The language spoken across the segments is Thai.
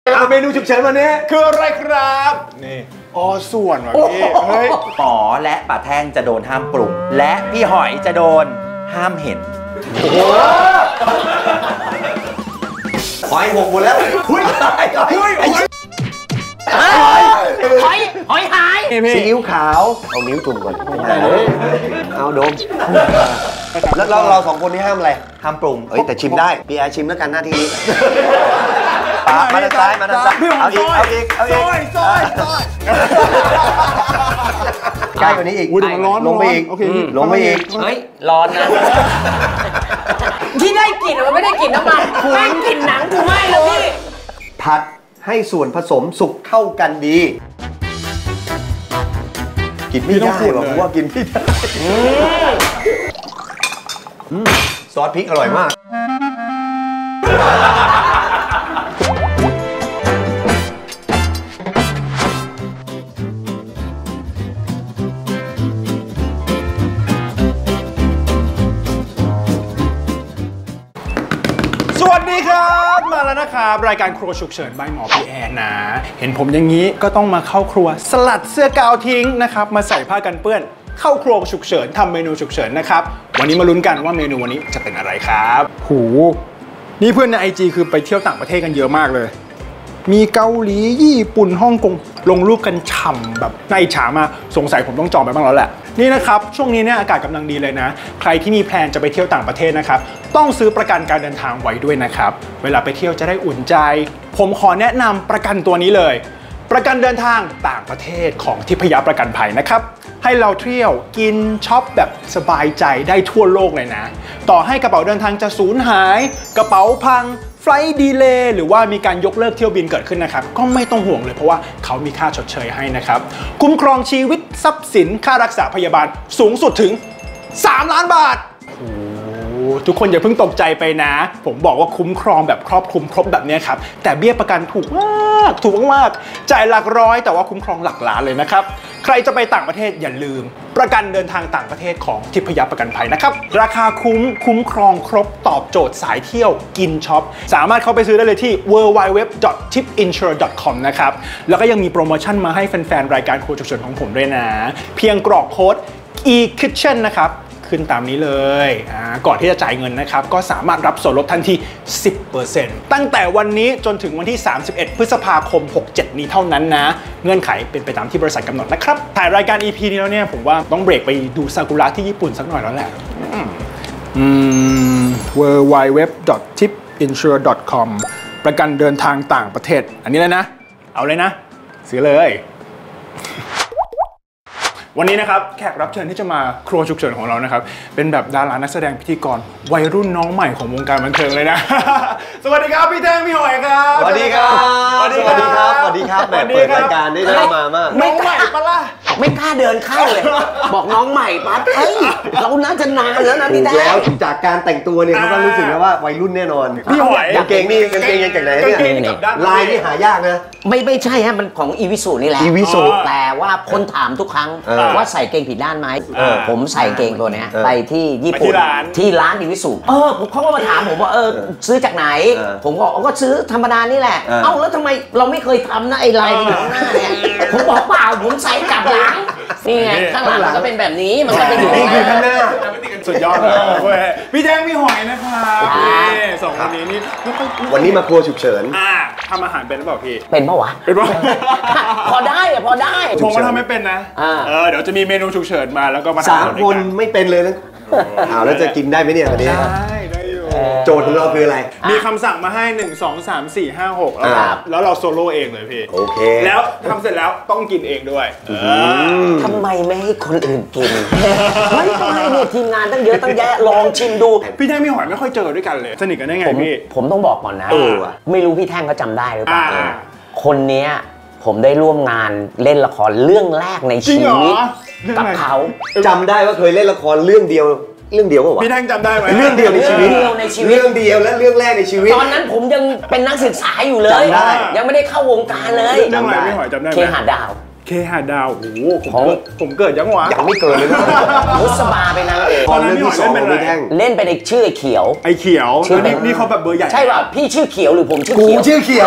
เมนูฉุกเฉินวันนี้คืออะไรครับนี่ส่วนว่ะพี่เฮ้ยป๋อและป่าแท่งจะโดนห้ามปรุงและพี่หอยจะโดนห้ามเห็นหอยหกหมดแล้วหุ้ยหอยหายซีอิ๊วขาวเอานิ้วจุ่มก่อนเอาดมแล้วเราสองคนนี้ห้ามอะไรห้ามปรุงแต่ชิมได้พี่แอร์ชิมแล้วกันหน้าที่นี้มาด้านซ้ายเอาอีกใกล้กว่านี้อีกลงไปอีกเฮ้ยร้อนนะที่ได้กลิ่นมันไม่ได้กลิ่นน้ำมันแม่งกลิ่นหนังกูไม่เลยพี่ผัดให้ส่วนผสมสุกเข้ากันดีกินไม่ได้หรอกว่ากินไม่ได้ซอสพริกอร่อยมากสวัสดีครับมาแล้วนะครับรายการครัวฉุกเฉินบายหมอพี่แอนนะเห็นผมอย่างนี้ก็ต้องมาเข้าครัวสลัดเสื้อกาวทิ้งนะครับมาใส่ผ้ากันเปื้อนเข้าครัวฉุกเฉินทำเมนูฉุกเฉินนะครับวันนี้มาลุ้นกันว่าเมนูวันนี้จะเป็นอะไรครับหูนี่เพื่อนใน IG คือไปเที่ยวต่างประเทศกันเยอะมากเลยมีเกาหลีญี่ปุ่นฮ่องกงลงรูปกันฉ่ำแบบน่าอิจฉามาสงสัยผมต้องจองไปบ้างแล้วแหละนี่นะครับช่วงนี้เนี่ยอากาศกำลังดีเลยนะใครที่มีแพลนจะไปเที่ยวต่างประเทศนะครับต้องซื้อประกันการเดินทางไว้ด้วยนะครับเวลาไปเที่ยวจะได้อุ่นใจผมขอแนะนำประกันตัวนี้เลยประกันเดินทางต่างประเทศของทิพยประกันภัยนะครับให้เราเที่ยวกินช็อปแบบสบายใจได้ทั่วโลกเลยนะต่อให้กระเป๋าเดินทางจะสูญหายกระเป๋าพังไฟล์ดีเลย์หรือว่ามีการยกเลิกเที่ยวบินเกิดขึ้นนะครับก็ไม่ต้องห่วงเลยเพราะว่าเขามีค่าชดเชยให้นะครับคุ้มครองชีวิตทรัพย์สินค่ารักษาพยาบาลสูงสุดถึง3 ล้านบาททุกคนอย่าเพิ่งตกใจไปนะผมบอกว่าคุ้มครองแบบครอบคลุมครบแบบนี้ครับแต่เบี้ยประกันถูกมากจ่ายหลักร้อยแต่ว่าคุ้มครองหลักล้านเลยนะครับใครจะไปต่างประเทศอย่าลืมประกันเดินทางต่างประเทศของทิพยประกันภัยนะครับราคาคุ้มครองครบตอบโจทย์สายเที่ยวกินช็อปสามารถเข้าไปซื้อได้เลยที่ www.tipinsure.com นะครับแล้วก็ยังมีโปรโมชั่นมาให้แฟนๆรายการครัวฉุกเฉินของผมด้วยนะเพียงกรอกโค้ด e-kitchen นะครับขึ้นตามนี้เลยก่อนที่จะจ่ายเงินนะครับก็สามารถรับส่วนลดทันที 10% ตั้งแต่วันนี้จนถึงวันที่31 พฤษภาคม 67 นี้เท่านั้นนะเงื่อนไขเป็นไปตามที่บริษัทกำหนดนะครับถ่ายรายการ EP นี้แล้วเนี่ยผมว่าต้องเบรกไปดูซากุระที่ญี่ปุ่นสักหน่อยแล้วแหละwww.tipinsure.com ประกันเดินทางต่างประเทศอันนี้เลยนะเอาเลยนะซื้อเลยวันนี้นะครับแขกรับเชิญที่จะมาครัวฉุกเฉินของเรานะครับเป็นแบบดารานักแสดงพิธีกรวัยรุ่นน้องใหม่ของวงการบันเทิงเลยนะ สวัสดีครับพี่แท่งพี่หอยครับสวัสดีครับแบบเปิดรายการได้เข้ามามากน้องใหม่ปะล่ะไม่กล้าเดินเข้าเลยบอกน้องใหม่ปั๊บเราน่าจะนานแล้วนะพี่แท่งแล้วจากการแต่งตัวเนี่ยเขาก็รู้สึกแล้วว่าวัยรุ่นแน่นอนพี่หอยกางเกงยังจากไหนเนี่ยลายนี่หายากนะไม่ใช่ฮะมันของอีวิสุนี่แหละอีวิสุแต่ว่าคนถามทุกครั้งว่าใส่เกงผิดด้านไหมผมใส่เกงตัวนี้ไปที่ญี่ปุ่นที่ร้านอีวิสุเขาก็มาถามผมว่าซื้อจากไหนผมก็ซื้อธรรมดานี่แหละแล้วทำไมเราไม่เคยทำนะไอ้ลายอยู่ข้างหน้าเนี่ยผมบอกเปล่าผมใส่กลับหลังนี่ไงข้างหลังมันก็เป็นแบบนี้มันก็เป็นอยู่ข้างหน้าสุดยอดเลยพี่แท่งพี่หอยนะครับสองคนนี้นี่วันนี้มาครัวฉุกเฉินทำอาหารเป็นหรือเปล่าพี่เป็นปะวะเป็นปะพอได้พอได้ชงมาทำไม่เป็นนะเดี๋ยวจะมีเมนูฉุกเฉินมาแล้วก็มา 3 คนไม่เป็นเลยนะแล้วจะกินได้ไหมเนี่ยวันนี้ได้อยู่โจทย์ของเราคืออะไรมีคำสั่งมาให้1 2 3 4 5 6แล้วเราโซโล่เองเลยพี่โอเคแล้วทำเสร็จแล้วต้องกินเองด้วยทำไมไม่ให้คนอื่นกินไม่ต้องให้เนี่ยทีมงานตั้งเยอะตั้งแยะลองชิมดูพี่แท่งพี่หอยไม่ค่อยเจอด้วยกันเลยสนิทกันได้ไงพี่ผมต้องบอกก่อนนะไม่รู้พี่แท่งเขาจำได้หรือเปล่าคนเนี้ยผมได้ร่วมงานเล่นละครเรื่องแรกในชีวิตกับเขาจำได้ว่าเคยเล่นละครเรื่องเดียวป่าวะพี่แท่งจำได้ไหมเรื่องเดียวในชีวิตเรื่องเดียวและเรื่องแรกในชีวิตตอนนั้นผมยังเป็นนักศึกษาอยู่เลยยังไม่ได้เข้าวงการเลยเรื่องอะไรพี่หอยจำได้ไหมเคหะดาวเคหาดาวโอ้โหผมเกิดยังวะยังไม่เกินเลยนะมุสบาเป็นนางเอกตอนนั้นที่สองไม่แท่งเล่นเป็นไอ้ชื่อไอ้เขียวไอ้เขียวนี่เขาแบบเบอร์ใหญ่ใช่ป่ะพี่ชื่อเขียวหรือผมชื่อกูเขียวชื่อเขียว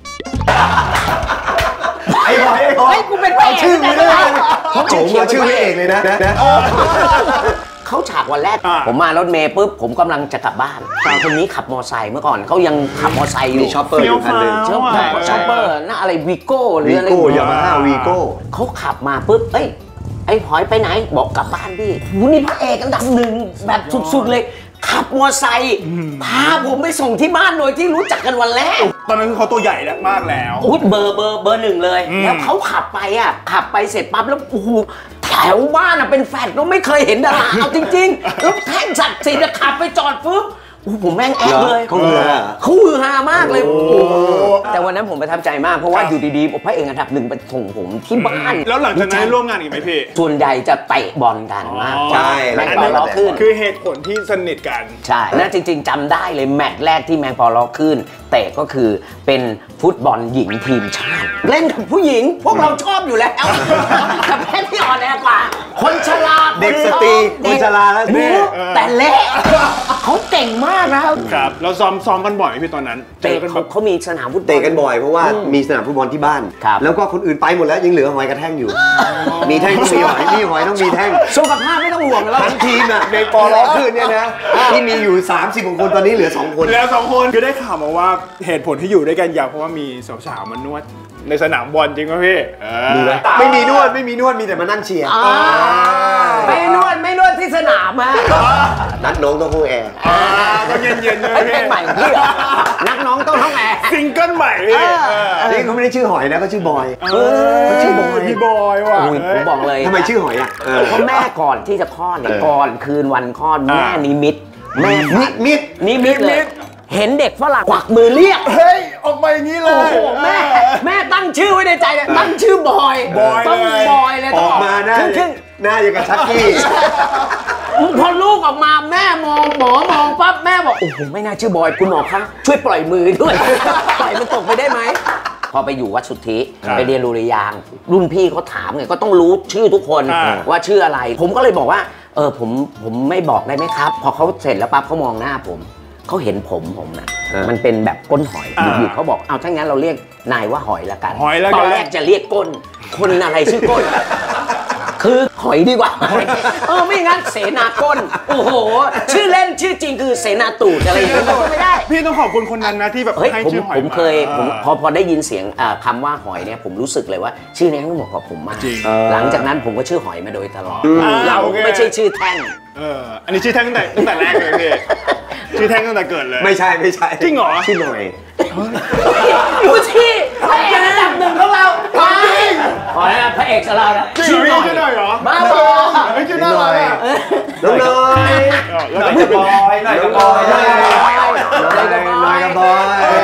ไอ้บอยเฮ้ยกูเป็นพระเอกชื่อไม่ได้ผมชื่อเขียวชื่อพี่เอกเลยนะเขาฉากวันแรกผมมารถเมย์ปุ๊บผมกำลังจะกลับบ้านคนนี้ขับมอไซค์เมื่อก่อนเขายังขับมอไซค์อยู่มีช็อปเปอร์อยู่คันหนึ่งช็อปเปอร์น่าอะไรวีโก้หรือวีอะไรโก้ยามาฮ่าวีโก้เขาขับมาปุ๊บเอ้ยไอ้หอยไปไหนบอกกลับบ้านพี่หูนี่พระเอกอันดับหนึ่งแบบสุดๆเลยขับมอไซค์พาผมไปส่งที่บ้านโดยที่รู้จักกันวันแรกตอนนั้นคือเขาตัวใหญ่มากแล้วอุ๊ยเบอร์หนึ่งเลย แล้วเขาขับไปขับไปเสร็จปั๊บแล้วโอ้โหแถวบ้านเป็นแฟลตก็ไม่เคยเห็นดาราเอาจริงๆแล้วแท่งศักดิ์สิทธิ์ขับไปจอดปุ๊บผมแม่งแอคเลยเขาฮือฮามากเลยแต่วันนั้นผมประทับใจมากเพราะว่าอยู่ดีๆพระเอกอันดับหนึ่งไปส่งผมที่บ้านแล้วหลังจากนั้นร่วมงานอีกไหมพี่ส่วนใหญ่จะเตะบอลกันมากใช่แมงปอล้อขึ้นคือเหตุผลที่สนิทกันใช่นั่นจริงๆจำได้เลยแมตช์แรกที่แมงปอล้อขึ้นเตะก็คือเป็นฟุตบอลหญิงทีมชาติ เล่นกับผู้หญิงพวกเราชอบอยู่แล้วกับแพทย์ที่อ่อนแอกว่าคนชราเด็กสตรีคนชราแล้วแต่เละเขาเก่งมากนะครับเราซ้อมกันบ่อยไหมพี่ตอนนั้นเจอกันแบบเขามีสนามฟุตบอลเตะกันบ่อยเพราะว่ามีสนามฟุตบอลที่บ้านครับแล้วก็คนอื่นไปหมดแล้วยังเหลือหอยกระแท่งอยู่ มีแท่งต้องมีหอยมีหอยต้องมีแท่งสุขภาพไม่ต้องห่วงแล้วทั้งทีมในปอล้อขึ้นเนี่ยนะที่มีอยู่30กว่าคนตอนนี้เหลือ2 คนแล้ว2 คนคือได้ข่าวมาว่าเหตุผลที่อยู่ด้วยกันยาวเพราะว่ามีสาวๆมานวดในสนามบอลจริงไหมพี่ไม่มีนวดมีแต่มานั่งเชียร์ไม่นวดที่สนามฮะนัดน้องต้องห้องแอร์ก็เย็นๆเลยเพลพี่งใหม่ของพี่เหรอนักน้องต้องท้องแอร์ซิงเกิลใหม่พี่นี่เขาไม่ได้ชื่อหอยนะเขาชื่อบอยเขาชื่อบอยพี่บอยว่ะผมบอกเลยทำไมชื่อหอยอ่ะเพราะแม่ก่อนที่จะคลอดเนี่ยก่อนคืนวันคลอดแม่นิมิตแม่มิดนิมิตเลยเห็นเด็กฝรั่งกวักมือเรียกเฮ้ยออกมาอย่างนี้เลโอ้ยโหแม่ตั้งชื่อไว้ในใจเลยตั้งชื่อบอยต้องบอยเลยอต้องอกมาหน้าอย่างกับชักกี้พอลูกออกมาแม่มองหมอมองปั๊บแม่บอกโอ้โหไม่น่าชื่อบอยคุณหมอคะช่วยปล่อยมือด้วย ปล่อยมันตกไปได้ไหมพอไปอยู่วัดสุทธิไปเรียนดุริยางค์รุ่นพี่เขาถามไงก็ต้องรู้ชื่อทุกคนว่าชื่ออะไร ผมก็เลยบอกว่าผมไม่บอกได้ไหมครับ พอเขาเสร็จแล้วปั๊บเขามองหน้าผมเขาเห็นผมนะมันเป็นแบบก้นหอยหยุดเขาบอกเอาถ้างั้นเราเรียกนายว่าหอยละกันตอนแรกจะเรียกก้นคนอะไรชื่อก้นคือหอยดีกว่าไม่งั้นเสนาก้นโอ้โหชื่อเล่นชื่อจริงคือเสนาตูดอะไรอย่างเงี้ยไม่ได้พี่ต้องขอบคุณคนนั้นนะที่แบบให้ชื่อหอยผมเคยพอได้ยินเสียงคำว่าหอยเนี่ยผมรู้สึกเลยว่าชื่อนี้เหมาะกับผมมากหลังจากนั้นผมก็ชื่อหอยมาโดยตลอดเราไม่ใช่ชื่อแท่งอันนี้ชื่อแท่งตั้งแต่แรกเลยพี่ชื่อแท่งตั้งแต่เกิดเลยไม่ใช่จริงเหรอชื่อหน่อยดูที่พระเอกอันดับหนึ่งของเราหอยพระเอกของเราชื่อหน่อยเหรอบ้าบอชื่อน่ารักอ่ะน้องน้อยหน่อยกับบอยหน่อยกับบอยหน่อยกับบอยน่ารักว่ะ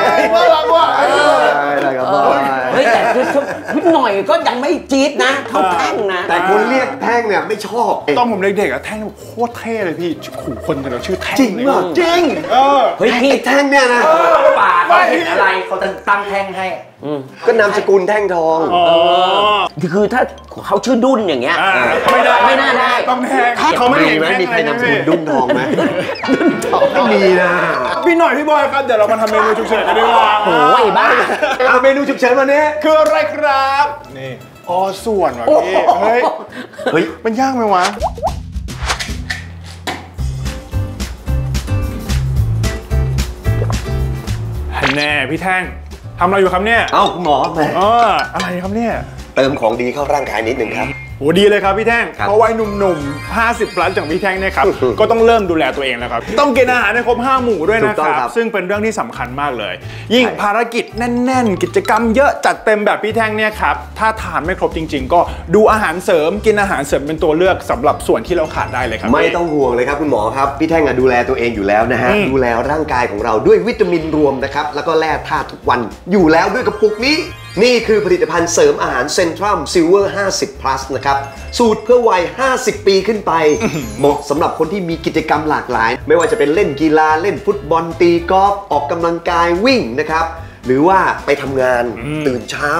น่ารักบอยเฮ้ยแต่คือหน่อยก็ยังไม่จี๊ดนะเขาแท่งนะแต่คนเรียกแท่งเนี่ยไม่ชอบตอนผมเด็กๆอะแท่งโคตรเท่เลยพี่ขู่คนแต่เราชื่อแท่งจริงป่ะจริงเฮ้ยพี่แท่งเนี่ยนะป่าเขาเห็นอะไรเขาตั้งแท่งให้ก็นามสกุลแท่งทองคือถ้าเขาชื่อดุ้นอย่างเงี้ยไม่น่าได้ต้องแท่งเขาไม่มีมีใครนามสกุลดุ้นทองไหมไม่มีนะพี่หน่อยพี่บอยครับเดี๋ยวเรามาทำเมนูฉุกเฉินกันดีกว่าโอ้ยบ้าเอาเมนูฉุกเฉินวันนี้คืออะไรครับนี่ส่วนว่ะพี่เฮ้ยมันยากไหมวะแน่พี่แท่งทำอะไรอยู่ครับเนี่ยเอ้าคุณหมอแม่อะไรครับเนี่ยเติมของดีเข้าร่างกายนิดหนึ่งครับโหดีเลยครับพี่แท่งเพราะวัยหนุ่มๆ50 plus อย่างพี่แท่งเนี่ยครับก็ต้องเริ่มดูแลตัวเองแล้วครับต้องกินอาหารให้ครบ5 หมู่ด้วยนะครับซึ่งเป็นเรื่องที่สำคัญมากเลยยิ่งภารกิจแน่นๆกิจกรรมเยอะจัดเต็มแบบพี่แท่งเนี่ยครับถ้าทานไม่ครบจริงๆก็ดูอาหารเสริมกินอาหารเสริมเป็นตัวเลือกสำหรับส่วนที่เราขาดได้เลยครับไม่ต้องห่วงเลยครับคุณหมอครับพี่แท่งดูแลตัวเองอยู่แล้วนะฮะดูแลร่างกายของเราด้วยวิตามินรวมนะครับแล้วก็แร่ธาตุทุกวันอยู่แล้วด้วยกระปุกนี้นี่คือผลิตภัณฑ์เสริมอาหารเซ็นทรัลซิลเวอร์50 plus นะครับสูตรเพื่อวัย50 ปีขึ้นไปเหมาะสำหรับคนที่มีกิจกรรมหลากหลายไม่ว่าจะเป็นเล่นกีฬาเล่นฟุตบอลตีกอล์ฟออกกำลังกายวิ่งนะครับหรือว่าไปทำงานตื่นเช้า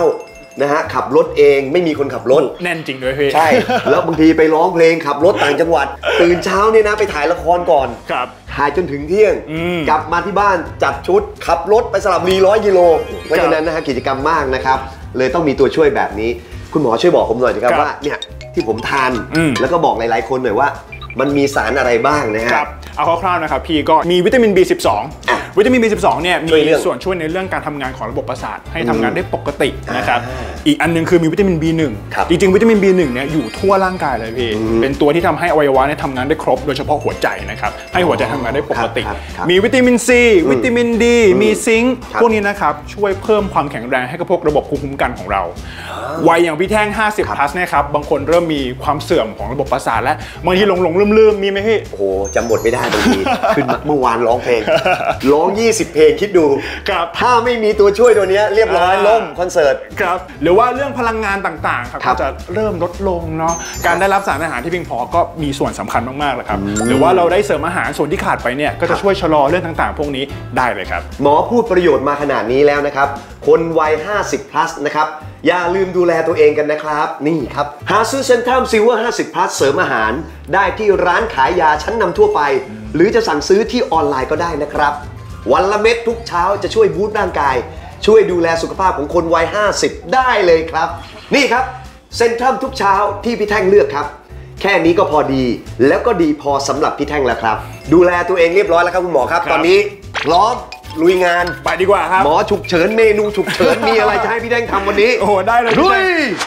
นะฮะขับรถเองไม่มีคนขับรถแน่นจริงด้วยพี่ใช่ แล้วบางทีไปร้องเพลงขับรถต่างจังหวัด ตื่นเช้าเนี่ยนะไปถ่ายละครก่อนครับถ่ายจนถึงเที่ยง กลับมาที่บ้านจัดชุดขับรถไปสลับ100 กิโลเพราะฉะนั้นนะฮะกิจกรรมมากนะครับเลยต้องมีตัวช่วยแบบนี้คุณหมอช่วยบอกผมหน่อยนะครับว่าเนี่ยที่ผมทานแล้วก็บอกหลายๆคนหน่อยว่ามันมีสารอะไรบ้างนะฮะครับเอาคร่าวๆนะครับพี่ก็มีวิตามิน B12 วิตามิน B12 เนี่ยมีส่วนช่วยในเรื่องการทำงานของระบบประสาทให้ทำงานได้ปกตินะครับอีกอันนึงคือมีวิตามิน B1 จริงๆวิตามิน B1 เนี่ยอยู่ทั่วร่างกายเลยพี่เป็นตัวที่ทำให้อวัยวะเนี่ยทำงานได้ครบโดยเฉพาะหัวใจนะครับให้หัวใจทำงานได้ปกติมีวิตามิน C วิตามิน D มีซิงค์พวกนี้นะครับช่วยเพิ่มความแข็งแรงให้กับพวกระบบภูมิคุ้มกันของเราวัยอย่างพี่แท่ง50 plus เนี่ยครับบางคนเริ่มมีความเสื่อมของระบบประสาทและบางทีหลงลืมมีไหมพี่โอ้โหจำบทไม่ได้บางที ขึ้นมาเมื่อวานร้องเพลงร้อง20 เพลงคิดดูถ้าไม่มีตัวช่วยตัวนี้เรียบร้อยล่มคอนเสิร์ตครับหรือว่าเรื่องพลังงานต่างๆครับก็จะเริ่มลดลงเนาะการได้รับสารอาหารที่เพียงพอก็มีส่วนสำคัญมากๆเลยครับหรือว่าเราได้เสริมอาหารส่วนที่ขาดไปเนี่ยก็จะช่วยชะลอเรื่องต่างๆพวกนี้ได้เลยครับหมอพูดประโยชน์มาขนาดนี้แล้วนะครับคนวัย50 plus นะครับอย่าลืมดูแลตัวเองกันนะครับนี่ครับหาซื้อเซนทรัมซิลเวอร์50 plus เสริมอาหารได้ที่ร้านขายยาชั้นนำทั่วไปหรือจะสั่งซื้อที่ออนไลน์ก็ได้นะครับวันละเม็ดทุกเช้าจะช่วยบูสต์ร่างกายช่วยดูแลสุขภาพของคนวัย50ได้เลยครับนี่ครับเซนทรัมทุกเช้าที่พี่แท่งเลือกครับแค่นี้ก็พอดีแล้วก็ดีพอสำหรับพี่แท่งแล้วครับดูแลตัวเองเรียบร้อยแล้วครับคุณหมอครับตอนนี้พร้อมลุยงานไปดีกว่าครับหมอฉุกเฉินเมนูฉุกเฉินมีอะไรจะให้พี่แดงทำวันนี้โอ้โหได้เลยลุย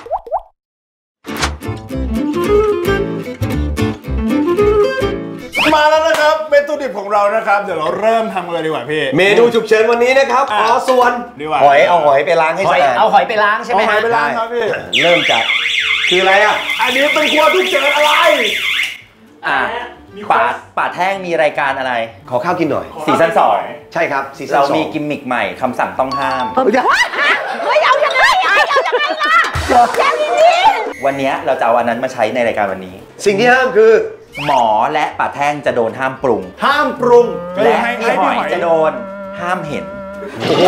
มาแล้วนะครับเมนูดิบของเรานะครับเดี๋ยวเราเริ่มทำกันเลยดีกว่าพี่เมนูฉุกเฉินวันนี้นะครับส่วนหอยเอาหอยไปล้างให้สะอาดเอาหอยไปล้างใช่ไหมหอยไปล้างครับพี่เริ่มจากคืออะไรอ่ะอันนี้เป็นครัวฉุกเฉินอะไรป่าแท่งมีรายการอะไรขอข้าวกินหน่อยซีซั่น2 ใช่ครับซีซั่น2 เรามีกิมมิกใหม่คำสั่งต้องห้ามเฮ้ยเอายังไงเอายังไงล่ะแค่นี้วันนี้เราจะเอาอันนั้นมาใช้ในรายการวันนี้สิ่งที่ห้ามคือหมอและป่าแท่งจะโดนห้ามปรุงและพี่หอยจะโดนห้ามเห็นโอ้โห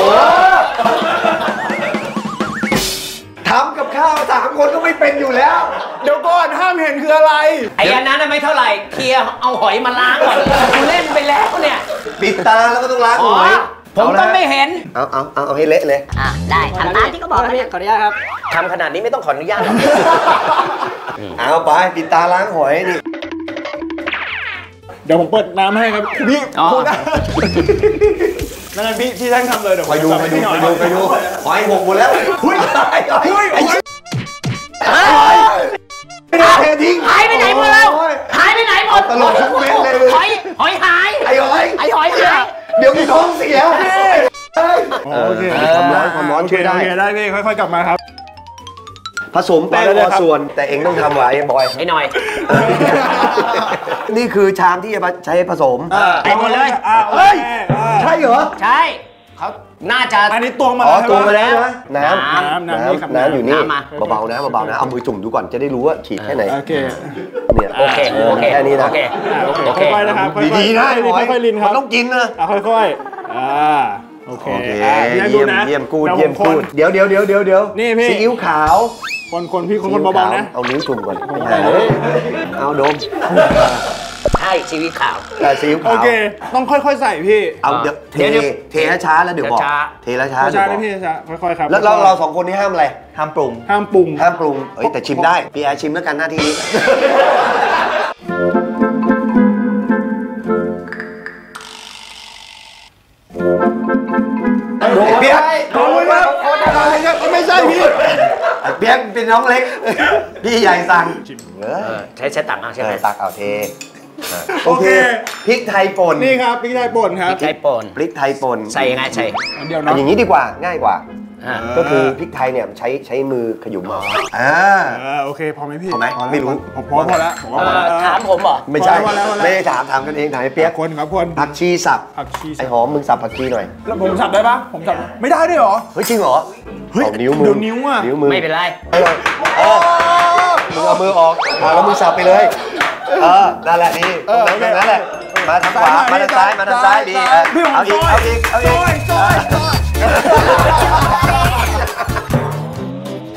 ทำกับข้าว3 คนก็ไม่เป็นอยู่แล้วเดี๋ยวก่อนห้ามเห็นคืออะไรไอ้อันนั้นไม่เท่าไหร่เคลียร์เอาหอยมาล้างก่อนเล่นไปแล้วเนี่ยปิดตาแล้วก็ต้องล้างหอยผมต้องไม่เห็นเอาให้เละเลยได้ทำตามที่เขาบอกนะขออนุญาตครับทำขนาดนี้ไม่ต้องขออนุญาตหรอกเอาไปปิดตาล้างหอยนี่เดี๋ยวผมเปิดน้ำให้ครับพี่พูดนะนั่นพี่แท่งทำเลยเดี๋ยวไปดูหอยหกหมดแล้วเททิ้งหายไปไหนหมดแล้วหายไปไหนหมดตลกทุกเม็ดเลยหอยหายไอ้หอยหายเดี๋ยวมีท้องเสียโอเคความร้อนช่วยได้พี่ค่อยๆกลับมาครับผสมแป้งพอส่วนแต่เองต้องทำไว้บอยไอ้หน่อยนี่คือชามที่จะใช้ผสมไปหมดเลยใช่เหรอใช่เขาน่าจะอันนี้ตวงมาแล้วนะน้ำอยู่นี่เบาๆนะเอามือจุ่มดูก่อนจะได้รู้ว่าฉีดแค่ไหนโอเคเนี่ยโอเคแค่นี้นะค่อยๆนะครับดีๆนะค่อยๆลินครับต้องกินนะค่อยๆโอเคเยี่ยมกูดเดี๋ยวนี่พี่ซีอิ๊วขาวคนพี่คนเบาๆนะเอานิ้วจุ่มก่อนเอาดมใช่ซีอิ๊วขาวซีอิ๊วขาวโอเคต้องค่อยๆใส่พี่เอาเดี๋ยวเทช้าแล้วเดี๋ยวบอกเทแล้วช้านะพี่ช้าค่อยๆครับแล้วเรา2 คนนี้ห้ามอะไรห้ามปรุงแต่ชิมได้พี่แอร์ชิมแล้วกันหน้าที่นี้เปี๊ยกไม่ใช่พี่เปี๊ยกเป็นน้องเล็กพี่ใหญ่สั่งใช้ตักเอาใช่ไหมตักเอาเทโอเคพริกไทยป่นนี่ครับพริกไทยป่นครับพริกไทยป่นใส่ยังไงใส่เดี๋ยวนะอย่างนี้ดีกว่าง่ายกว่าก็คือพริกไทยเนี่ยใช้มือขยุมโอเคพอไหมพี่พอไหมไม่รู้พอแล้วถามผมเหรอไม่ใช่ไม่ได้ถามกันเองถามเปี๊ยกคนครับผักชีสับไอหอมมึงสับผักชีหน่อยแล้วผมสับได้ปะผมสับไม่ได้ด้วยหรอเฮ้ยจริงเหรอนิ้วมือนิ้วอ่ะไม่เป็นไรมึงเอามือออกแล้วมึงสับไปเลยนั่นแหละดีนั่นแหละมาทางขวามาทางซ้ายดีเอาอีก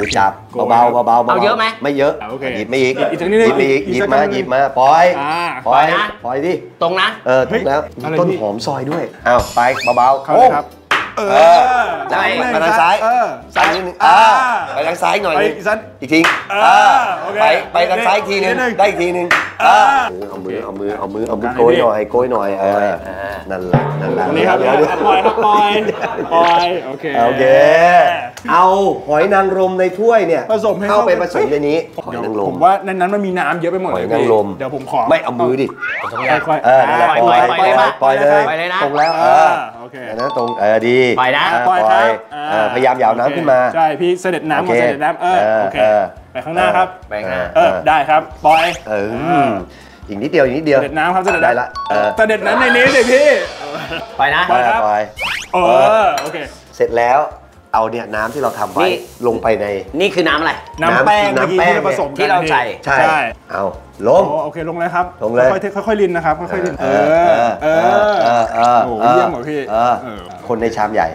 จับเบาๆเบาๆเอาเยอะไหมไม่เยอะโอเคหยิบไม่อีกอีกสักนิดนึงหยิบไม่อีกอีหยิกสับกมานิดนึงหยิบมาปล่อย ปล่อยนะปล่อยดิตรงนะถูกแล้วอะไรต้นพี่หอมซอยด้วยอ้าวไปเบาๆเข้าเลยครับได้ไปทางซ้าย ซ้ายนิดนึงไปทางซ้ายหน่อยไปนึงอีกสักอีกทีโอเคไปทางซ้ายอีกทีนึงนิดนึงได้อีกทีนึงเอามือโกยหน่อยโกยหน่อยนั่นแหละตรงนี้ครับเดี๋ยวปล่อยครับปล่อยโอเคโอเค เอาหอยนางรมในถ้วยเนี่ยผสมให้เข้าไปเข้าผสมในนี้หอยนางรผม มว่าในนั้นมันมีน้ำเยอะไปหมดหเลอยยนางรมเดี๋ยวผมขอไม่เอามือดิค่อยๆนั่นแหละปล่อยเลยปล่อยเลยนะตรงแล้วโอเคนะตรงดีปล่อยนะปล่อยครับพยายามอย่าเอาน้ำขึ้นมาใช่พี่เสด็จน้ำโอก่อเคนเสด็จน้ำโอเคไปข้างหน้าครับไปข้างหน้าได้ครับปล่อยอีกนิดเดียวเสด็จน้ำครับเสด็จได้น้ำละเสด็จน้ำในนี้สิพี่ไปนะปล่อยครับปล่อยโอเคเสร็จแล้วเอาเนี่ยน้ำที่เราทำไว้นี่ลงไปในนี่คือน้ำอะไรน้ำแป้งน้ำแป้งเมื่อกี้ที่เราผสมกันที่เราใส่ใช่เอาลงโอเคลงเลยครับลงเลยค่อยๆลินนะครับค่อยๆลินโอ้เยี่ยมเหรอพี่คนในชามใหญ่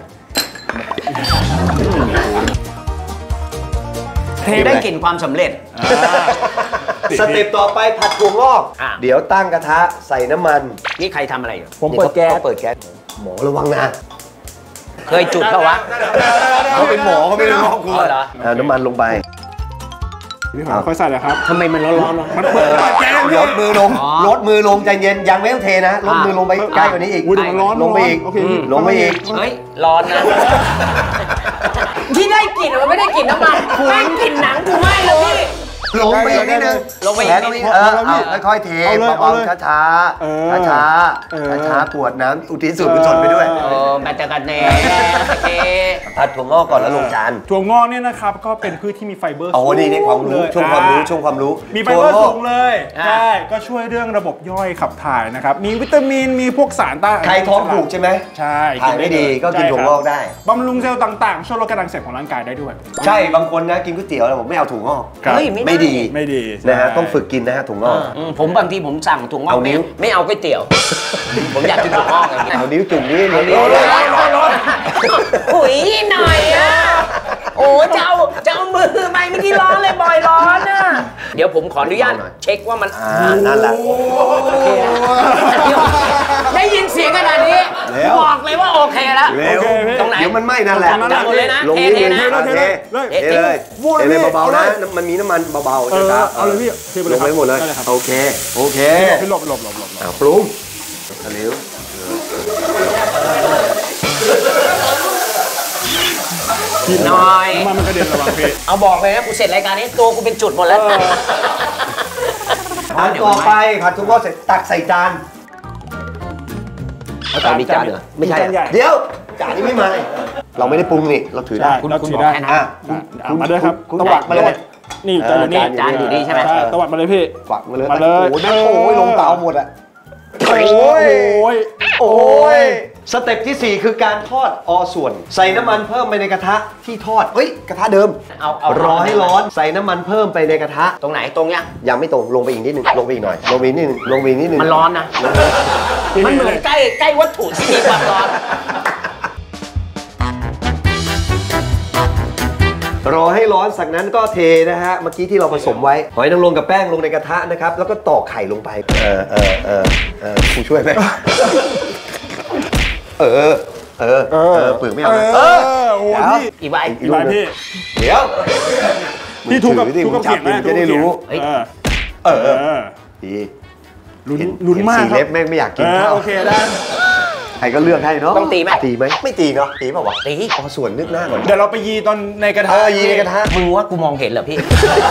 ได้กลิ่นความสำเร็จสเต็ปต่อไปผัดถั่วงอกอ่ะเดี๋ยวตั้งกระทะใส่น้ำมันนี่ใครทำอะไรอยู่ผมเปิดแก๊สขาเปิดแก๊สหมอระวังนะเคยจุดเปล่าวะเขาเป็นหมอเขาไม่ได้หมออ๋อเหรอน้ำมันลงไปพี่หอยค่อยใส่เลยครับทำไมมันร้อนๆวะมันเปิดแก๊สลดมือลงลดมือลงใจเย็นยังไม่ต้องเทนะลดมือลงไปใกล้กว่านี้อีกอุ้ยเดี๋ยวมันร้อนลงไปอีกโอเคพี่ลงไปอีกเฮ้ย ร้อนนะ ที่ได้กลิ่นมันไม่ได้กลิ่นน้ำมันแม่งกลิ่นหนังกูไม่เลยพี่ลงไปอีกนิดนึงลงไปอีกแขนตรงนี้เอาค่อยๆเทเบาๆช้าๆช้าๆช้าๆปวดน้ำอุทิศส่วนกุศลไปด้วยโอ้แบตเตอร์กันเน่โอเคผัดถั่วงอกก่อนแล้วลงจานถั่วงอกเนี่ยนะครับก็เป็นพืชที่มีไฟเบอร์โอ้นี่ความรู้ช่วงความรู้มีไฟเบอร์สูงเลยใช่ก็ช่วยเรื่องระบบย่อยขับถ่ายนะครับมีวิตามินมีพวกสารต้านใครท้องผูกใช่ไหมใช่ถ่ายไม่ดีก็กินถั่วงอกได้บำรุงเซลล์ต่างๆช่วยลดการอักเสบของร่างกายได้ด้วยใช่บางคนนะกินก๋วยเตี๋ยวแล้วผมไม่เอาถั่วงอกครับเฮ้ยไม่ดีไม่ดีนะฮะต้องฝึกกินนะฮะถั่วงอกผมบางทีผมสั่งถุงงอกเอานิ้วไม่เอาก๋วยเตี๋ยว ผมอยากกินถุงงอกอย่างเงี้ยเอานิ้วจุ่มนี่เอานิ้ว หุยหน่อยอ่ะ โอ้จะเอามือไหมเมื่อกี้ร้อนเลยบอยร้อนอ่ะ เดี๋ยวผมขออนุญาตเช็คว่ามันนั่นแหละได้ยินเสียงขนาดนี้ บอกเลยว่าโอเคแล้วเร็วตรงไหนเดี๋ยวมันไหม้นั่นแหละจับหมดเลยนะลงเทนิดเทนึงนะเทเลยเทเลยเบาๆนะมันมีน้ำมันเบาๆนะครับเอาเลยพี่เทไปเลยลงไปหมดเลยได้ครับโอเคพี่หลบปรุงเร็วหน่อยน้ำมันกระเด็นระวังพี่เอาบอกเลยนะกูเสร็จรายการนี้ตัวกูเป็นจุดหมดแล้วอันต่อไปผัดถั่วงอกเสร็จตักใส่จานจานมีจานเหรอไม่ใช่เดี๋ยวจานนี้ไม่มาเราไม่ได้ปรุงนี่เราถือได้เราถือได้ มาเลยครับคุณตักมาเลยนี่จานอยู่นี่จานอยู่นี่ใช่ไหมตวัดมาเลยพี่ฝักมาเลยมาเลยโอ้ยลงเตาหมดอะโอ้ยสเต็ปที่ 4 คือการทอดอส่วน ใส่น้ำมันเพิ่มไปในกระทะที่ทอดกระทะเดิมเอารอให้ร้อนใส่น้ำมันเพิ่มไปในกระทะตรงไหนตรงเนี้ยยังไม่ตรงลงไปอีกนิดนึงลงไปอีกหน่อยลงไปอีกนิดนึงลงไปอีกนิดนึงมันร้อนนะ มันเหมือนใกล้วัตถุที่มีความร้อนรอให้ร้อนสักนั้นก็เทนะฮะเมื่อกี้ที่เราผสมไว้หอยนางรมกับแป้งลงในกระทะนะครับแล้วก็ตอกไข่ลงไปครูช่วยไหมเปลือกไม่เอานะโอ้พี่อีไวอีกพี่เดี๋ยวพี่ทุกกับทุกกับเขียงจะได้รู้ ดีลุ้นมากสีเล็บแม่งไม่อยากกินข้าวโอเคได้ใครก็เลือกให้เนาะต้องตีไหมตีไหมไม่ตีเนาะตีเปล่าวะตีอ๋อส่วนนึกหน้าก่อนเดี๋ยวเราไปยีตอนในกระทะยีในกระทะมึงว่ากูมองเห็นเหรอพี่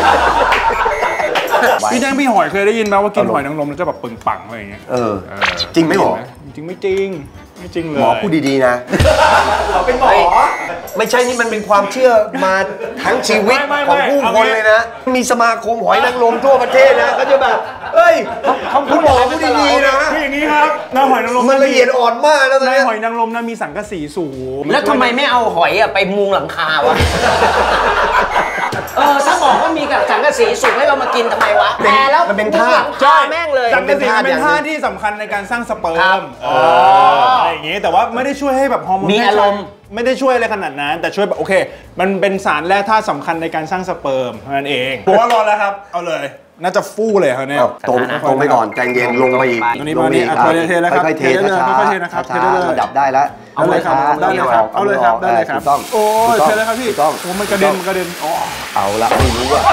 พี่แจ้งพี่หอยเคยได้ยินไหมว่ากินหอยนางรมแล้วจะแบบปึงปังอะไรอย่างเงี้ยจริงไหมหมอจริงไม่จริงไม่จริงเลยหมอพูดดีๆนะเราเป็นหมอไม่ใช่นี่มันเป็นความเชื่อมาทั้งชีวิตของผู้คนเลยนะมีสมาคมหอยนางรมทั่วประเทศนะก็จะแบบเอ้ยคุณหมอพูดดีๆนะคืออย่างนี้ครับน้าหอยนางรมมันละเอียดอ่อนมากนะตอนน้านี้หอยนางรมนะมีสังกะสีสูงแล้วทำไมไม่เอาหอยอะไปมุงหลังคาวะถ้าบอกว่ามีกับสังกะสีสุกให้เรามากินทำไมวะแต่แล้วมันเป็นธาตุใช่แม่งเลยสังกะสีมันเป็นธาตุที่สำคัญในการสร้างสเปิร์มอะไรอย่างงี้แต่ว่าไม่ได้ช่วยให้แบบฮอร์โมนมีอารมณ์ไม่ได้ช่วยอะไรขนาดนั้นแต่ช่วยแบบโอเคมันเป็นสารแร่ธาตุสำคัญในการสร้างสเปิร์มนั่นเองผมว่ารอแล้วครับเอาเลยน่าจะฟู่เลยครับเนี่ยตรงไปก่อนใจเย็นลงไปอีกตรงนี้มานี่เทแล้วครับค่อยๆเทช้าค่อยๆเทนะครับเทได้เลยระดับได้แล้วเอาเลยครับได้เลยครับเอาเลยครับได้เลยครับโอ้ยเทแล้วครับพี่โอ้มันกระเด็นอ๋อเอาละไม่รู้ว่า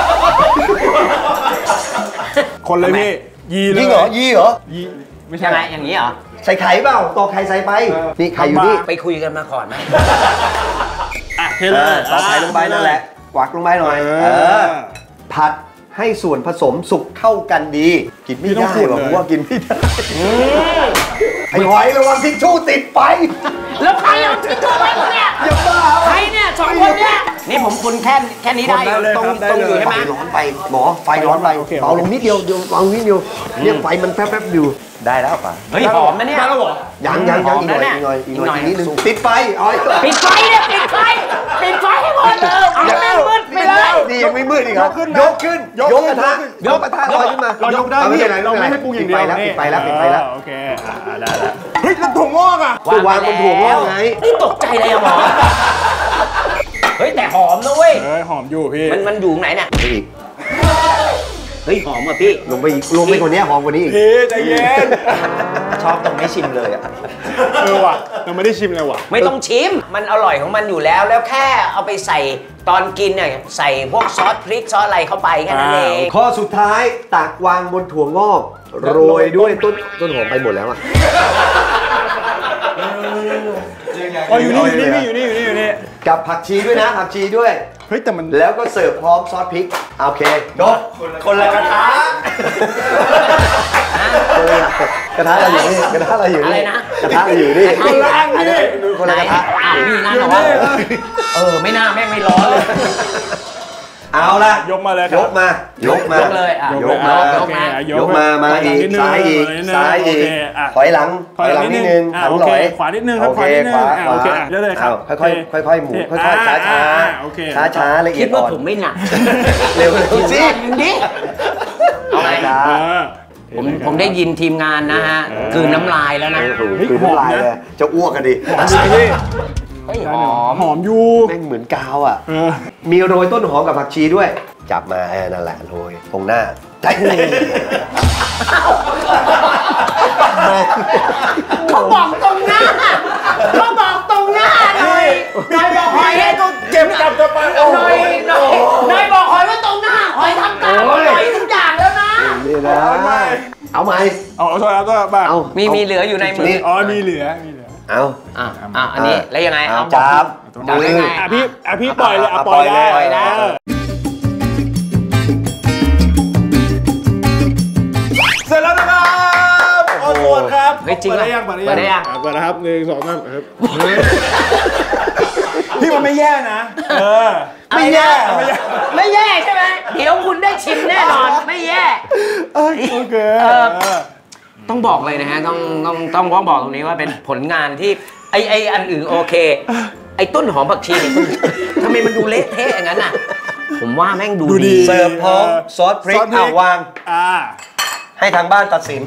คนเลยพี่ยีเลยยี่เหรอไม่ใช่ยังไงอย่างนี้เหรอใส่ไข่เปล่าตอกไข่ใส่ไปนี่ไข่อยู่นี่ไปคุยกันมาก่อนไหมเทเลยตอกไข่ลงไปนั่นแหละกวักลงไปหน่อยผัดให้ส่วนผสมสุกเข้ากันดีกินไม่ได้หรอกผมว่ากินไม่ได้ไอ้หอยระวังทิชชู่ติดไปแล้วใครเอาทิชชู่ไปเนี่ยอย่าบ้าใครเนี่ย2 คนเนี่ยนี่ผมคนแค่นี้ได้ตรงอยู่ใช่ไหมร้อนไปหมอไฟร้อนไปเบาลงนิดเดียวเบานิดเดียวเนี่ยไฟมันแป๊บอยู่ได้แล้วป่ะเฮ้ยหอมนะเนี่ยได้แล้วเหรอยังอีกหน่อยนิดนึงปิดไฟปิดไฟเนี่ยปิดไฟให้หมดเลยเอาไม่มืดไปเลยนี่ยังไม่มืดอีกเหรอยกขึ้นยกกระทะลอยขึ้นมาเรายกได้เราไม่ให้ปรุงอย่างเดียวปิดไฟแล้วโอเคได้แล้วเฮ้ยแล้วถั่วงอกอ่ะวางบนถั่วงอกไงนี่ตกใจเลยอะหมอเฮ้ยแต่หอมนะเว้ยหอมอยู่พี่มันอยู่ไหนเนี่ยอีกเฮ้ยหอมอ่ะพี่ลงไปอีกกว่านี้หอมกว่านี้อีกพี่ใจเย็นชอบตรงไม่ชิมเลยอ่ะว่ะเราไม่ได้ชิมเลยว่ะไม่ต้องชิมมันอร่อยของมันอยู่แล้วแค่เอาไปใส่ตอนกินเนี่ยใส่พวกซอสพริกซอสอะไรเข้าไปแค่นั้นเองข้อสุดท้ายตักวางบนถั่วงอกโรยด้วยต้นหอมไปหมดแล้วอ่ะอยู่นี่กับผักชีด้วยนะผักชีด้วยเฮ้ยแต่มันแล้วก็เสิร์ฟพร้อมซอสพริกโอเคจบคนละกระทะกระทะอะไรอยู่นี่กระทะอะไรอยู่นี่กระทะอะไรอยู่นี่คนละอันนี่คนละกระทะนี่นั่นเหรอวะไม่น่าแม่งไม่ร้อนเลยเอาละยกมาเลยยกมาเลยยกมาอีกซ้ายอีกถอยหลังนิดนึงหันหน่อยขวานิดนึงครับขวานิดนึงโอเคเรื่อยๆครับค่อยหมุนค่อยช้าละเอียดอ่อนคิดว่าผมไม่หนักเร็วสิดิเอาไงผมได้ยินทีมงานนะฮะคือน้ำลายแล้วนะคือน้ำลายเลยจะอ้วกกันดิหอมอยู่แม่งเหมือนกาวอ่ะมีโรยต้นหอมกับผักชีด้วยจับมานั่นแหละโรยตรงหน้าเขาบอกตรงหน้าหน่อยบอกหอยให้กูเก็บกลับจะไปหน่อยบอกหอยว่าตรงหน้าหอยทำตามหอยทุกอย่างแล้วนะนี่นะเอาไหมเอาก็บ้างมีเหลืออยู่ในมือมีเหลืออันนี้แล้วยังไงเอาจับยังไงพี่ปล่อยเลยปล่อยได้เสร็จแล้วนะครับโอ้โหครับเฮ้ยจริงเปิดได้ยังเปิดนะครับ1 2 3ครับพี่มันไม่แย่นะไม่แย่ใช่ไหมเดี๋ยวคุณได้ชิมแน่นอนไม่แย่โอเคต้องบอกเลยนะฮะต้องบอกตรงนี้ว่าเป็นผลงานที่ไออันอื่นโอเคไอต้นหอมผักชีเนี่ยทำไมมันดูเละเทะอย่างนั้นน่ะผมว่าแม่งดูดีเสิร์ฟพร้อมซอสพริกวางให้ทางบ้านตัดสิน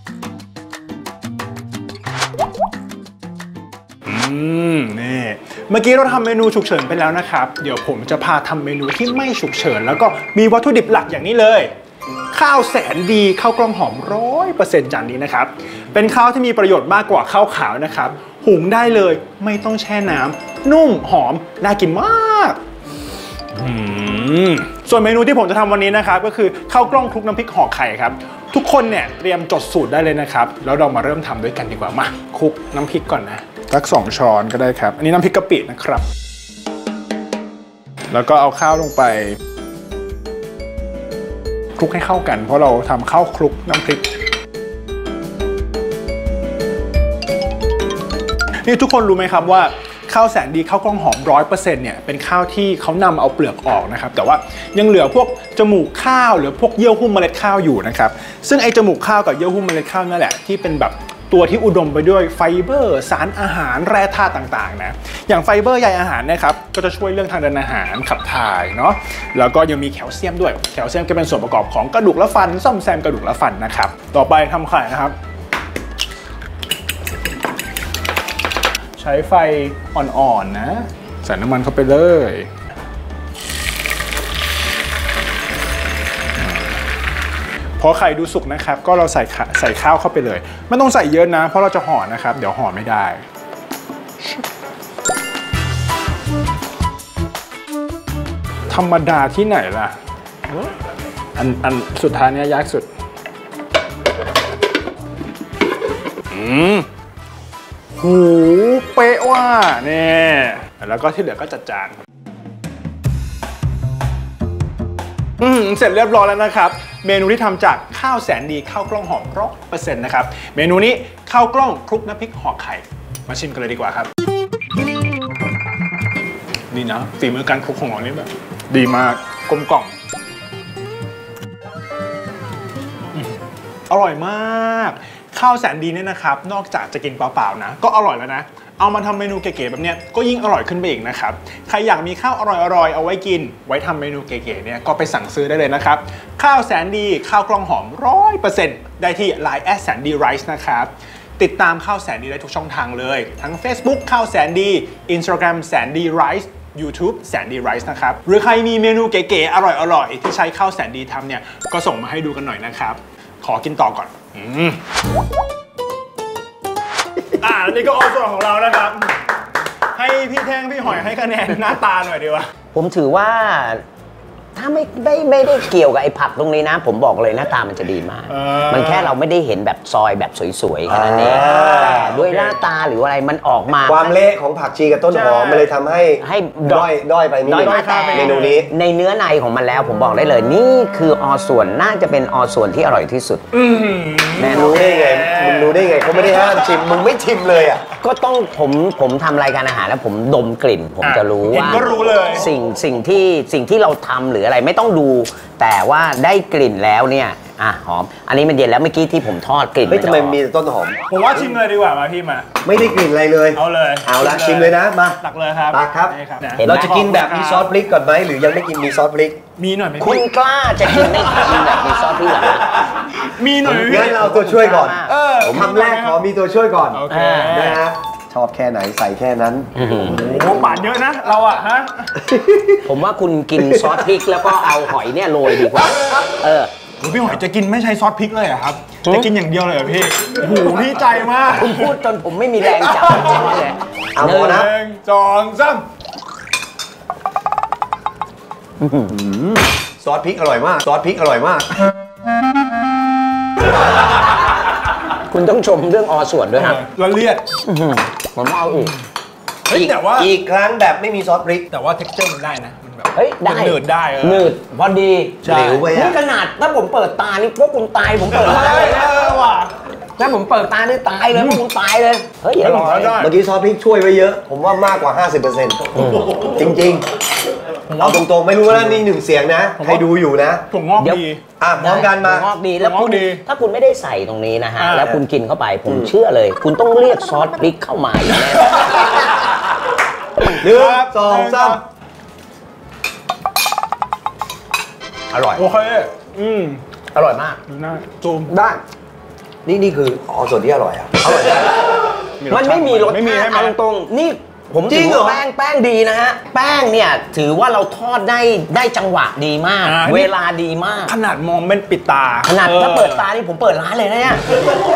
นี่เมื่อกี้เราทำเมนูฉุกเฉินไปแล้วนะครับเดี๋ยวผมจะพาทำเมนูที่ไม่ฉุกเฉินแล้วก็มีวัตถุดิบหลักอย่างนี้เลยข้าวแสนดีข้าวกล้องหอม 100% จานนี้นะครับเป็นข้าวที่มีประโยชน์มากกว่าข้าวขาวนะครับหุงได้เลยไม่ต้องแช่น้ำนุ่มหอมน่ากินมากส่วนเมนูที่ผมจะทำวันนี้นะครับก็คือข้าวกล้องคลุกน้ำพริกห่อไข่ครับทุกคนเนี่ยเตรียมจดสูตรได้เลยนะครับแล้วเรามาเริ่มทำด้วยกันดีกว่ามาคลุกน้ำพริกก่อนนะสัก2 ช้อนก็ได้ครับอันนี้น้ำพริกกะปินะครับแล้วก็เอาข้าวลงไปคลุกให้เข้ากันเพราะเราทำข้าวคลุกน้ำพริกนี่ทุกคนรู้ไหมครับว่าข้าวแสนดีข้าวกล้องหอม 100% เนี่ยเป็นข้าวที่เขานำเอาเปลือกออกนะครับแต่ว่ายังเหลือพวกจมูกข้าวหรือพวกเยื่อหุ้มเมล็ดข้าวอยู่นะครับซึ่งไอ้จมูกข้าวกับเยื่อหุ้มเมล็ดข้าวนั่นแหละที่เป็นแบบตัวที่อุดมไปด้วยไฟเบอร์สารอาหารแร่ธาตุต่างๆนะอย่างไฟเบอร์ใยอาหารนะครับก็จะช่วยเรื่องทางเดินอาหารขับถ่ายเนาะแล้วก็ยังมีแคลเซียมด้วยแคลเซียมก็เป็นส่วนประกอบของกระดูกและฟันซ่อมแซมกระดูกและฟันนะครับต่อไปทำไข่นะครับใช้ไฟอ่อนๆนะใส่น้ำมันเข้าไปเลยพอไข่ดูสุกนะครับก็เราใส่ข้าวเข้าไปเลยไม่ต้องใส่เยอะนะเพราะเราจะห่อนะครับเดี๋ยวห่อไม่ได้ธรรมดาที่ไหนล่ะอันสุดท้ายนี้ยากสุดหูเป๊ะว่ะนี่แล้วก็ที่เหลือก็จัดจานเสร็จเรียบร้อยแล้วนะครับเมนูที่ทำจากข้าวแสนดีข้าวกล้องหอม100%นะครับเมนูนี้ข้าวกล้องคลุกน้ำพริกห่อไข่มาชิมกันเลยดีกว่าครับนี่นะฝีมือการคลุกของเรานี่แบบดีมากกลมกล่อมอร่อยมากข้าวแสนดีเนี่ยนะครับนอกจากจะกินเปล่าๆนะก็อร่อยแล้วนะเอามาทำเมนูเก๋ๆแบบเนี้ยก็ยิ่งอร่อยขึ้นไปอีกนะครับใครอยากมีข้าวอร่อยๆเอาไว้กินไว้ทำเมนูเก๋ๆเนี่ยก็ไปสั่งซื้อได้เลยนะครับข้าวแสนดีข้าวกล้องหอม100%ได้ที่ Line @sandyrice นะครับติดตามข้าวแสนดีได้ทุกช่องทางเลยทั้ง Facebook ข้าวแสนดี Instagram sandyrice YouTube Sandy Rice นะครับหรือใครมีเมนูเก๋ๆอร่อยๆที่ใช้ข้าวแสนดีทำเนี่ยก็ส่งมาให้ดูกันหน่อยนะครับขอกินต่อก่อนแล้วนี่ก็ออส่วนของเรานะครับให้พี่แท่งพี่หอยให้คะแนนหน้าตาหน่อยดีวะผมถือว่าถ้าไม่ได้เกี่ยวกับไอ้ผักตรงนี้นะผมบอกเลยหน้าตามันจะดีมากมันแค่เราไม่ได้เห็นแบบซอยแบบสวยๆแค่นั้นเองแต่ด้วยหน้าตาหรืออะไรมันออกมาความเละของผักชีกับต้นหอมมันเลยทำให้ด้อยไปนิดนึงเมนูนี้ในเนื้อในของมันแล้วผมบอกได้เลยนี่คืออส่วนน่าจะเป็นอส่วนที่อร่อยที่สุดแม่รู้ได้ไงมึงรู้ได้ไงเขาไม่ได้ห้ามชิมมึงไม่ชิมเลยอ่ะก็ต้องผมทำรายการอาหารแล้วผมดมกลิ่นผมจะรู้ว่าสิ่งที่เราทำหรืออะไรไม่ต้องดูแต่ว่าได้กลิ่นแล้วเนี่ยหอมอันนี้มันเย็นแล้วเมื่อกี้ที่ผมทอดกลิ่นไม่ทำไมมีต้นหอมผมว่าชิมเลยดีกว่ามาพี่มาไม่ได้กลิ่นอะไรเลยเอาละชิมเลยนะมาตักเลยครับตักครับเราจะกินแบบมีซอสพริกก่อนไหมหรือยังไม่กินมีซอสพริกมีหน่อยไหมคุณกล้าจะกินไม่กินแบบมีซอสพริกเหรอมีหน่อยงั้นเราตัวช่วยก่อนคำแรกขอมีตัวช่วยก่อนนะฮะชอบแค่ไหนใส่แค่นั้นโอ้โหปาดเยอะนะเราอะฮะผมว่าคุณกินซอสพริกแล้วก็เอาหอยเนี่ยโรยดีกว่าพี่หอยจะกินไม่ใช้ซอสพริกเลยครับจะกินอย่างเดียวเลยพี่โอ้โหพี่ใจมากคุณพูดจนผมไม่มีแรงจับเลยเอาหมดนะ 1 2 3 ซอสพริกอร่อยมากซอสพริกอร่อยมากคุณต้องชมเรื่องอส่วนด้วยครับละเลียดผมเอาอีกแต่ว่าอีกครั้งแบบไม่มีซอสพริกแต่ว่า texture มันได้นะมันแบบได้หนืดได้หนืดพอดีนี่ขนาดถ้าผมเปิดตานี่พวกคุณตายผมเปิดตาเลยว่ะถ้าผมเปิดตานี่ตายเลยพวกคุณตายเลยเฮ้ยอร่อยเมื่อกี้ซอสพริกช่วยไว้เยอะผมว่ามากกว่า 50% จริงๆเอาตรงๆไม่รู้ว่านี่1เสียงนะใครดูอยู่นะถั่วงอกดีพร้อมกันมางอกดีแล้วคุณถ้าคุณไม่ได้ใส่ตรงนี้นะฮะแล้วคุณกินเข้าไปผมเชื่อเลยคุณต้องเรียกซอสพริกเข้ามาแน่ 1 2 3อร่อยโอเคอร่อยมากดูหน้าซูมได้นี่คือส่วนที่อร่อยอร่อยได้มันไม่มีรสชาติตรงนี่ผมถือว่าแป้งดีนะฮะแป้งเนี่ยถือว่าเราทอดได้จังหวะดีมากเวลาดีมากขนาดมองเป็นปิดตาขนาดถ้าเปิดตานี่ผมเปิดร้านเลยนะเนี่ย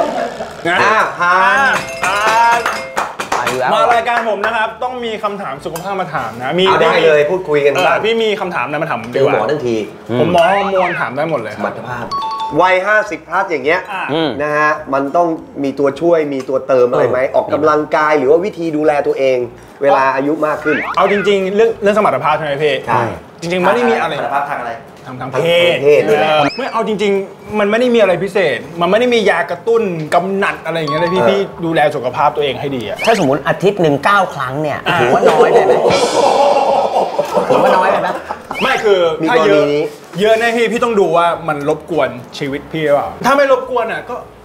มารายการผมนะครับต้องมีคำถามสุขภาพมาถามนะมีได้เลยพูดคุยกันบ้างพี่มีคำถามอะไรมาถามผมดีกว่าหมอทันทีผมหมอฮอร์โมนถามได้หมดเลยสมรรถภาพวัย50 พลัสอย่างเงี้ยนะฮะมันต้องมีตัวช่วยมีตัวเติมอะไรไหมออกกำลังกายหรือว่าวิธีดูแลตัวเองเวลาอายุมากขึ้นเอาจริงๆเรื่องสมรรถภาพใช่ไหมพี่ใช่จริงๆไม่ได้มีอะไรสมรรถภาพทางอะไรทางเพศไม่เอาจริงๆมันไม่ได้มีอะไรพิเศษมันไม่ได้มียากระตุ้นกำหนัดอะไรอย่างเงี้ยเลยพี่ดูแลสุขภาพตัวเองให้ดีอะถ้าสมมติอาทิตย์หนึ่ง9 ครั้งเนี่ยถือว่าน้อยไปไหมถือว่าน้อยไปไหมไม่คือถ้าเยอะแน่พี่ต้องดูว่ามันรบกวนชีวิตพี่หรือเปล่าถ้าไม่รบกวนอ่ะก็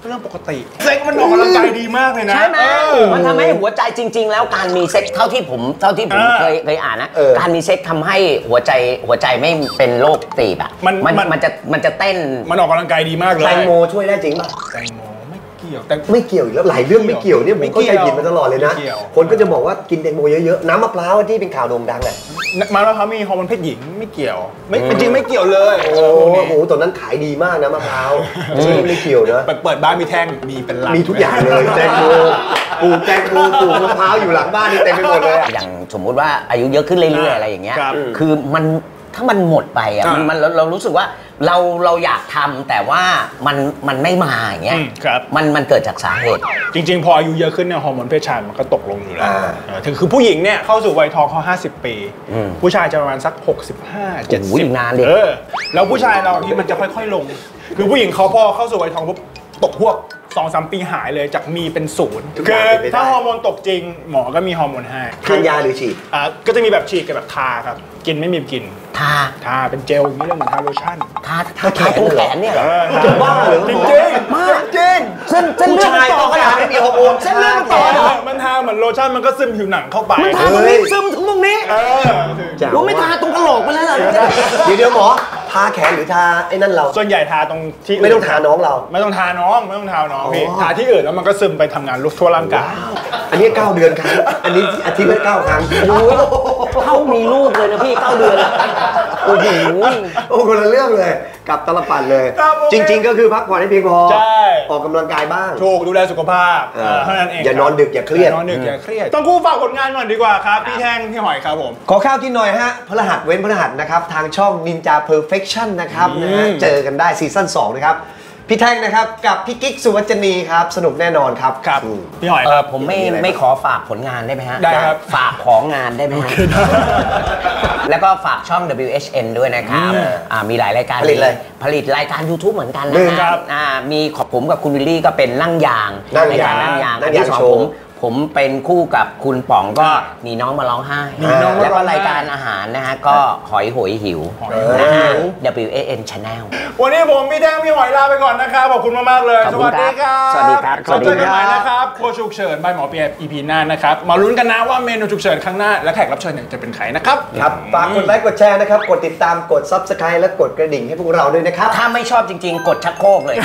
เรื่องปกติเซ็กมันออกกำลังกายดีมากเลยนะใช่ไหมมันทำให้หัวใจจริง ๆ แล้วการมีเซ็กเท่าที่ผมเคยอ่านนะการมีเซ็กทำให้หัวใจไม่เป็นโรคตีบอ่ะมันจะเต้นมันออกกำลังกายดีมากเลยแตงโมช่วยได้จริงป่ะแตงโมไม่เกี่ยวอีกแล้วหลายเรื่องไม่เกี่ยวเนี่ยผมเข้าใจผิดมาตลอดเลยนะคนก็จะบอกว่ากินแตงโมเยอะๆน้ำมะพร้าวที่เป็นข่าวโด่งดังอ่ะมะพร้าวมีฮอร์โมนเพศหญิงไม่เกี่ยวไม่จริงไม่เกี่ยวเลยโอ้โหตอนนั้นขายดีมากนะมะพร้าวไม่เกี่ยวนะเปิดบ้านมีแท่งมีเป็นลังมีทุกอย่างเลยแตงโมปลูกมะพร้าวอยู่หลังบ้านนี่เต็มไปหมดเลยอย่างสมมุติว่าอายุเยอะขึ้นเรื่อยๆอะไรอย่างเงี้ยคือมันถ้ามันหมดไปอ่ะเรารู้สึกว่าเราอยากทำแต่ว่ามันไม่มาอย่างเงี้ยมันเกิดจากสาเหตุจริงๆพออายุเยอะขึ้นเนี่ยฮอร์โมนเพศชายมันก็ตกลงอยู่แล้วคือผู้หญิงเนี่ยเข้าสู่วัยทองเขา50 ปีผู้ชายจะประมาณสัก65 70 นานเลยแล้วผู้ชายเราที่มันจะค่อยๆลงคือผู้หญิงเขาพอเข้าสู่วัยทองปุ๊บตกพวก2-3 ปีหายเลยจากมีเป็น0คือถ้าฮอร์โมนตกจริงหมอก็มีฮอร์โมนให้ทานยาหรือฉีดก็จะมีแบบฉีดกับแบบทาครับกินไม่มีกินทาเป็นเจลอย่างนี้เลยเหมือนทาโลชั่นทาตรงแขนเนี่ยจะบ้าเหรอจริงเส้นเลือดมันต่อกันไม่มีฮอร์โมนเส้นเลือดมันต่อมันทาเหมือนโลชั่นมันก็ซึมผิวหนังเข้าไปมันทาตรงนี้ซึมถึงตรงนี้รู้ไม่ทาตรงกระโหลกไปเลยเหรอเดี๋ยวหมอทาแขนหรือทาไอ้นั่นเราส่วนใหญ่ทาตรงที่ไม่ต้องทาน้องเราไม่ต้องทาน้องพี่ทาที่อื่นแล้วมันก็ซึมไปทำงานทั่วร่างกายอันนี้9 เดือนครั้งอันนี้อาทิตย์ละ9 ครั้งเท่ามีลูกเลยนะพี่9 เดือนโอ้โหคนละเรื่องเลยกับตลปัดเลยจริงๆก็คือพักผ่อนให้เพียงพอออกกำลังกายบ้างถูกดูแลสุขภาพเท่านั้นเองอย่านอนดึกอย่าเครียดต้องคู่ฝากผลงานหน่อยดีกว่าครับพี่แท่งพี่หอยครับผมขอข้าวกินหน่อยฮะพฤหัสเว้นพฤหัสนะครับทางช่อง Ninja Perfection นะครับเจอกันได้ซีซั่น2นะครับพี่แท่งนะครับกับพี่กิ๊กสุวรรณีครับสนุกแน่นอนครับพี่หอยผมไม่ขอฝากผลงานได้ไหมฮะได้ครับฝากของงานได้ไหมฮะแล้วก็ฝากช่อง WHN ด้วยนะครับมีหลายรายการผลิตรายการ YouTube เหมือนกันนะครับมีของผมกับคุณวิลลี่ก็เป็นนั่งยางรายการนั่งยางที่สองผมเป็นคู่กับคุณป๋องก็หนีน้องมาร้องไห้แล้วก็รายการอาหารนะฮะก็หอยโหยหิวนะฮะ WAN Channel วันนี้ผมพี่แท่งพี่หอยลาไปก่อนนะครับขอบคุณมากๆเลยสวัสดีครับสวัสดีครับเจอกันใหม่นะครับครัวฉุกเฉินบายหมอปี EP หน้านะครับมาลุ้นกันนะว่าเมนูฉุกเฉินครั้งหน้าและแขกรับเชิญจะเป็นใครนะครับฝากกดไลค์กดแชร์นะครับกดติดตามกด Subscribe และกดกระดิ่งให้พวกเราด้วยนะครับถ้าไม่ชอบจริงๆกดชักโครกเลย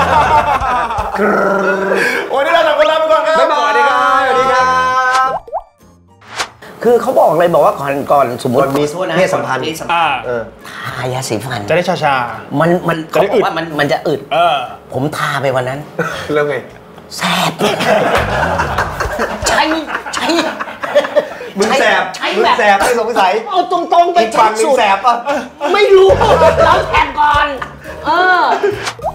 วันนี้เรา2 คนลาไปก่อนครับสวัสดีครับคือเขาบอกว่าก่อนสมมติมีเพศสัมพันธ์ทายาสีฟันจะได้ชามันเขาบอกว่ามันจะอึดผมทาไปวันนั้นแล้วไงแสบใช่มึงแสบไม่สงสัยเอาตรงๆไปฟังมึงแสบป่ะไม่รู้เราแข่งก่อน